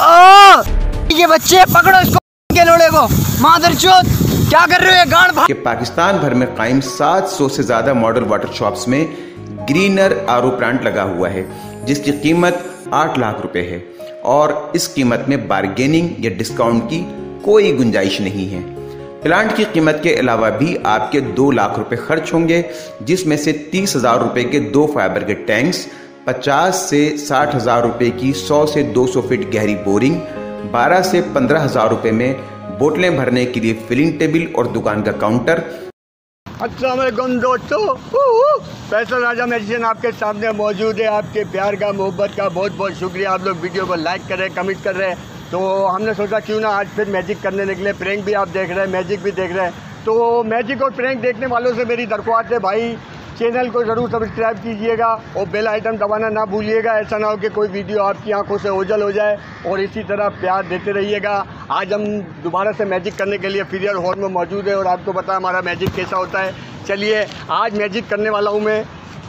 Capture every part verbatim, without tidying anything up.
ओ, ये बच्चे पकड़ो इसको के लोड़े को, मादरचोद क्या कर रहे हो गाड़ कि पाकिस्तान भर में कायम सात सौ से ज्यादा मॉडल वाटर शॉप्स में ग्रीनर आर ओ प्लांट लगा हुआ है जिसकी कीमत आठ लाख रुपए है और इस कीमत में बार्गेनिंग या डिस्काउंट की कोई गुंजाइश नहीं है। प्लांट की कीमत के अलावा भी आपके दो लाख रुपए खर्च होंगे जिसमें से तीस हजार रुपए के दो फाइबर के टैंक्स, पचास से साठ हजार रुपए की सौ से दो सौ फीट गहरी बोरिंग, बारह से पंद्रह हजार रुपए में बोतलें भरने के लिए फिलिंग टेबल और दुकान का काउंटर। अस्सलाम वालेकुम दोस्तों, फैसल राजा मैजिशियन आपके सामने मौजूद है। आपके प्यार का, मोहब्बत का बहुत बहुत शुक्रिया। आप लोग वीडियो को लाइक कर रहे हैं, कमेंट कर रहे हैं, तो हमने सोचा क्यों ना आज फिर मैजिक करने निकले। प्रैंक भी आप देख रहे हैं, मैजिक भी देख रहे हैं, तो मैजिक और प्रैंक देखने वालों से मेरी दरख्वास्त है भाई चैनल को ज़रूर सब्सक्राइब कीजिएगा और बेल आइटम दबाना ना भूलिएगा। ऐसा ना हो कि कोई वीडियो आपकी आंखों से ओझल हो जाए, और इसी तरह प्यार देते रहिएगा। आज हम दोबारा से मैजिक करने के लिए फिरियर हॉल में मौजूद है और आपको पता है हमारा मैजिक कैसा होता है। चलिए आज मैजिक करने वाला हूँ मैं,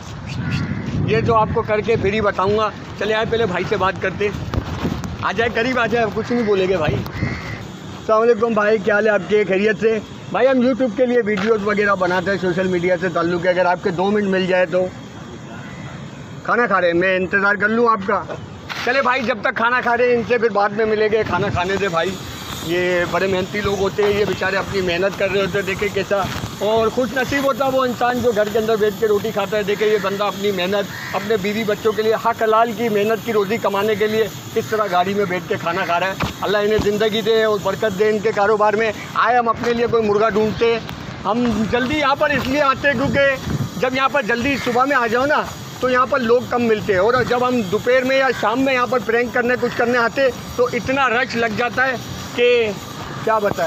ये जो आपको करके फिर ही बताऊँगा। चलिए आए पहले भाई से बात करते, आ जाए करीब आ जाए, कुछ नहीं बोलेंगे भाई। अस्सलाम वालेकुम भाई, क्या हाल है आपके, खैरियत से? भाई हम यूट्यूब के लिए वीडियोस वगैरह बनाते हैं, सोशल मीडिया से ताल्लुक़ है। अगर आपके दो मिनट मिल जाए तो खाना खा रहे हैं, मैं इंतज़ार कर लूँ आपका। चले भाई जब तक खाना खा रहे हैं इनसे फिर बाद में मिलेंगे। खाना खाने से भाई, ये बड़े मेहनती लोग होते हैं, ये बेचारे अपनी मेहनत कर रहे होते हैं। देखे कैसा और खुश नसीब होता है वो इंसान जो घर के अंदर बैठ के रोटी खाता है। देखे ये बंदा अपनी मेहनत, अपने बीवी बच्चों के लिए, हक हलाल की मेहनत की रोटी कमाने के लिए इस तरह गाड़ी में बैठ के खाना खा रहा है। अल्लाह इन्हें ज़िंदगी दे और बरकत दे इनके कारोबार में। आए हम अपने लिए कोई मुर्गा ढूंढते, हम जल्दी यहाँ पर इसलिए आते हैं क्योंकि जब यहाँ पर जल्दी सुबह में आ जाओ ना तो यहाँ पर लोग कम मिलते हैं, और जब हम दोपहर में या शाम में यहाँ पर प्रैंक करने कुछ करने आते तो इतना रश लग जाता है कि क्या बताएं।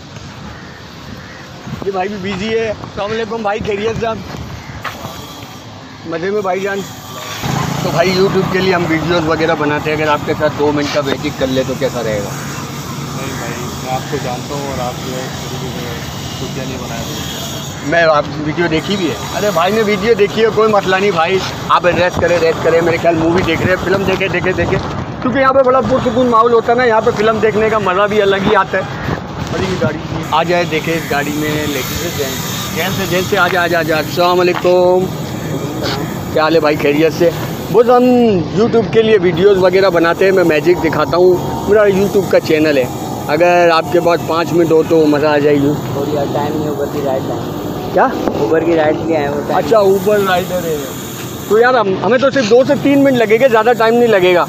ये भाई भी बिजी है। अस्सलाम वालेकुम भाई, खैरियत साहब? मज़े में भाईजान। तो भाई यूट्यूब के लिए हम वीडियोस वगैरह बनाते हैं, अगर आपके साथ दो मिनट का मैजिक कर ले तो कैसा रहेगा? नहीं भाई, मैं आपको जानता हूँ और आप जो कुछ नहीं बनाया। मैं आप वीडियो देखी भी है? अरे भाई ने वीडियो देखी है, कोई मसला नहीं भाई। आप रेस्ट करें रेस्ट करें, मेरे ख्याल मूवी देख रहे हैं, फिल्म देखे देखे देखे क्योंकि यहाँ पे बड़ा पुरसुकून माहौल होता है ना, यहाँ पे फिल्म देखने का मज़ा भी अलग ही आता है। बड़ी गाड़ी आ जाए, देखे इस गाड़ी में लेके से जैन जैन से जैन से आ जा आ जा आ जा। अस्सलाम वालेकुम, क्या हाल है भाई, खैरियत से? बस हम यूट्यूब के लिए वीडियोस वगैरह बनाते हैं, मैं मैजिक दिखाता हूँ। मेरा यूट्यूब का चैनल है, अगर आपके पास पाँच मिनट हो तो मज़ा आ जाएगी। और यार टाइम नहीं, ऊबर की राइड टाइम क्या? ऊबर की राइड लिए हैं वो। अच्छा ऊबर राइडर है, तो यार हम हमें तो सिर्फ दो से तीन मिनट लगेंगे, ज़्यादा टाइम नहीं लगेगा।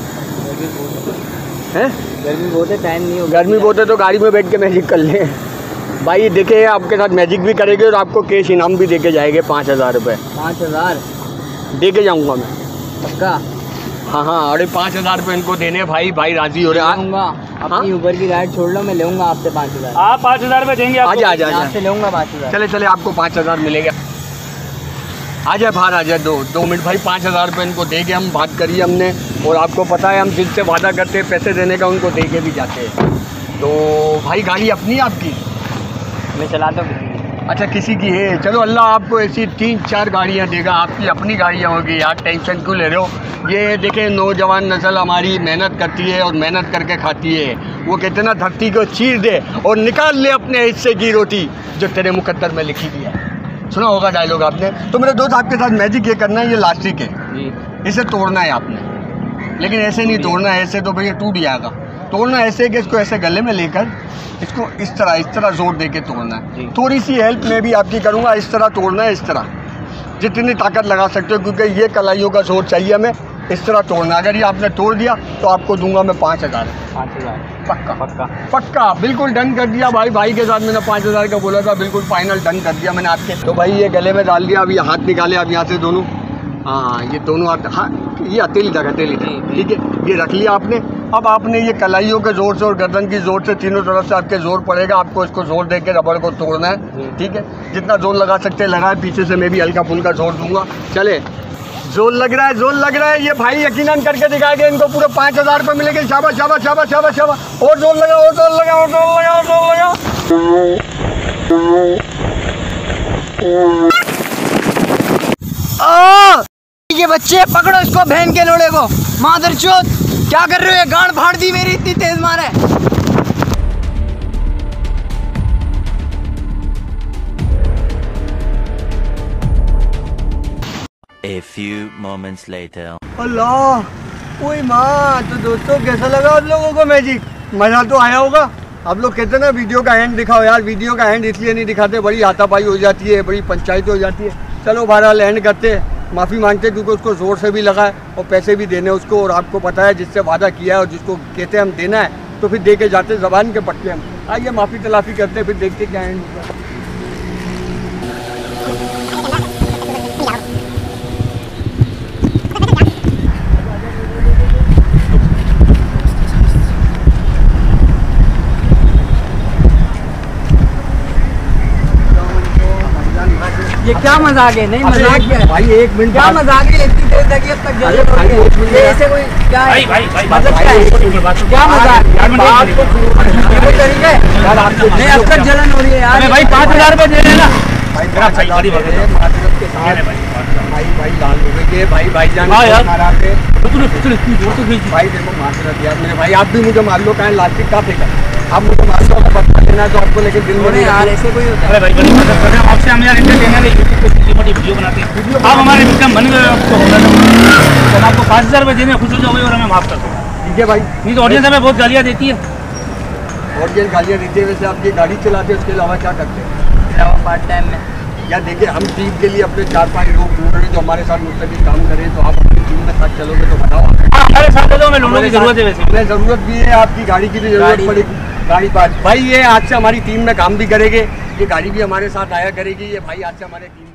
हैं गर्मी बहुत है, टाइम नहीं होगा। गर्मी बहुत है तो गाड़ी में बैठ के मैजिक कर लें भाई। देखे आपके साथ मैजिक भी करेंगे और आपको कैश इनाम भी देके जाएंगे पाँच हज़ार रुपये। पाँच हज़ार दे के जाऊँगा मैं, पक्का? हाँ हाँ, अरे पाँच हज़ार रुपये इनको देने भाई, भाई राजी हो रहे हैं। अपनी ऊबर की राइड छोड़ लो, मैं लूँगा आपसे पाँच हज़ार। आप पाँच हज़ार रुपये देंगे? आजा आजा आपसे लूँगा पाँच हज़ार। चले चले, आपको पाँच हज़ार मिलेगा। आ जाए बाहर, आ जाए दो दो मिनट भाई। पाँच हज़ार रुपये इनको दे के हम बात करी हमने, और आपको पता है हम जिनसे वादा करते हैं पैसे देने का उनको दे के भी जाते हैं। तो भाई गाड़ी अपनी है आपकी? मैं चलाता हूँ। अच्छा किसी की है, चलो अल्लाह आपको ऐसी तीन चार गाड़ियाँ देगा, आपकी अपनी गाड़ियाँ होगी यार, टेंशन क्यों ले रहे हो? ये देखें नौजवान नस्ल हमारी मेहनत करती है और मेहनत करके खाती है। वो कहते ना धरती को चीर दे और निकाल ले अपने हिस्से की रोटी जो तेरे मुकद्दर में लिखी हुई है। सुना होगा डायलॉग आपने। तो मेरे दोस्त आपके साथ मैजिक ये करना है, ये लास्टिक है, इसे तोड़ना है आपने, लेकिन ऐसे नहीं तोड़ना है, ऐसे तो भैया टूट जाएगा। तोड़ना ऐसे कि इसको ऐसे गले में लेकर इसको इस तरह इस तरह जोर दे के तोड़ना है। थोड़ी सी हेल्प मैं भी आपकी करूँगा, इस तरह तोड़ना है, इस तरह जितनी ताकत लगा सकते हो, क्योंकि ये कलाइयों का जोर चाहिए हमें। इस तरह तोड़ना, अगर ये आपने तोड़ दिया तो आपको दूंगा मैं पाँच हज़ार। पाँच हज़ार पक्का पक्का पक्का, बिल्कुल डन कर दिया भाई। भाई के साथ मैंने पाँच हज़ार का बोला था, बिल्कुल फाइनल डन कर दिया मैंने आपके। तो भाई ये गले में डाल दिया, अब ये हाथ निकाले आप यहाँ से दोनों। हाँ ये दोनों हाथ, हाँ ये हथेली तक हथेली तक, ठीक है, ये रख लिया आपने। अब आपने ये कलाइयों के जोर से और गर्दन की जोर से, तीनों तरफ से आपके जोर पड़ेगा, आपको इसको जोर दे के रबड़ को तोड़ना है, ठीक है। जितना जोर लगा सकते हैं लगाए, पीछे से मैं भी हल्का फुल्का जोर दूंगा। चले, जोर लग रहा है, जोर लग रहा है, ये भाई यकीनन करके दिखाएंगे, इनको पूरे पाँच हज़ार रुपये मिलेंगे। शाबाश शाबाश शाबाश शाबाश शाबाश, और जोर लगा और जोर लगा और जोर लगा और जोर लगा। ओ, ये बच्चे पकड़ो इसको, बहन के लोड़े को, मादरचोद क्या कर रहे हो? गांड फाड़ दी मेरी, इतनी तेज मारे। A few moments later. अल्लाह, ओए माँ। तो दोस्तों कैसा लगा आप लोगों को मैजिक? मज़ा तो आया होगा। आप लोग कहते ना वीडियो का एंड दिखाओ यार, वीडियो का एंड इसलिए नहीं दिखाते, बड़ी हाथापाई हो जाती है, बड़ी पंचायत हो जाती है। चलो बहरहाल एंड करते हैं, माफ़ी मांगते क्योंकि उसको ज़ोर से भी लगा है और पैसे भी देने उसको, और आपको पता है जिससे वादा किया है और जिसको कहते हैं हम देना है तो फिर दे के जाते ज़बान के पट्टे हम। आइए माफ़ी तलाफ़ी करते फिर देखते क्या एंड होगा। ये क्या मजाक है? नहीं मजाक है भाई, एक मिनट क्या मजाक है? इतनी देर तक ये तक जले पड़ गए। ये ऐसे कोई क्या है? मतलब क्या है? क्या मजाक? ये कोई तरीका है? नहीं, अब तक जलन हो रही है यार। भाई पाँच हजार रुपए दे देना। भाई भाई भाई लाल हो गए भाई, भाई जान खराब है भाई। देखो माजरत यार मेरे भाई, आप भी मुझे मार लो, कहाँ लास्टिक का फेंका आप मुझे मार लो, बता देना तो आपको, लेकिन दिल में यार ऐसे कोई होता है? अरे भाई बड़ी मदद कर रहे हैं आपसे, हम यार एंटरटेनर यूट्यूब पे छोटी मोटी वीडियो बनाते हैं, आप हमारे इनकम बन गए, आपको होना तो हम आपको पाँच हज़ार रुपये देने खुश हो जाओगे और हमें माफ़ कर दो। ठीक है भाई। नहीं तो ऑडियंस हमें बहुत गालियाँ देती है। ऑडियंस गालियाँ देती है? वैसे आप ये गाड़ी चलाते हैं, उसके अलावा क्या करते हैं पार्ट टाइम में? या देखिए, हम टीम के लिए अपने चार पांच लोग ढूंढ रहे हैं जो हमारे साथ मुस्तकिल काम करें, तो आप अपनी टीम में साथ चलोगे तो बताओ। हमारे साथ तो हमें लोगों की जरूरत है, वैसे हमें ज़रूरत भी है, आपकी गाड़ी की भी जरूरत पड़ेगी। गाड़ी बात भाई, ये आज से हमारी टीम में काम भी करेंगे, ये गाड़ी भी हमारे साथ आया करेगी, ये भाई आज से हमारे टीम